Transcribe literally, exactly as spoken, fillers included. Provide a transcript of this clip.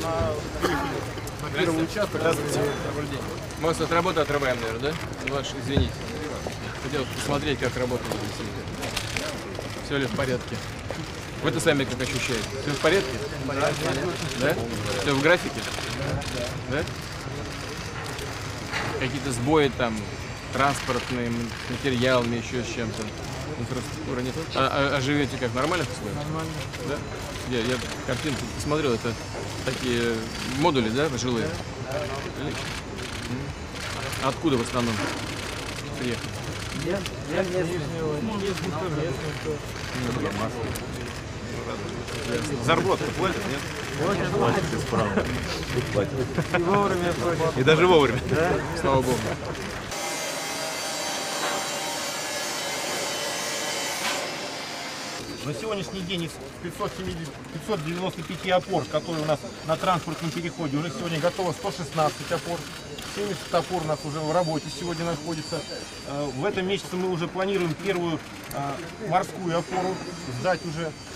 на первый участок. Мы вас от работы отрываем, наверное, да? Ну, ваш, извините. Хотел посмотреть, как работает здесь. Все ли в порядке? Вы-то сами как ощущаете? Все в порядке? Да? Все в графике? Да? Какие-то сбои там, транспортные, материалами, еще с чем-то. Инфраструктура нет. А, а, а живете как, нормально условиях? Нормально. Да? Я, я картинку посмотрел, это такие модули, да, жилые? Откуда в основном приехали? Я, я местный. Зарплату платят, нет? Платят исправно. И вовремя платят. И даже вовремя. Да? Слава Богу. На сегодняшний день из пятисот девяноста пяти опор, которые у нас на транспортном переходе, уже сегодня готово сто шестнадцать опор. семьдесят опор у нас уже в работе сегодня находится. В этом месяце мы уже планируем первую морскую опору сдать уже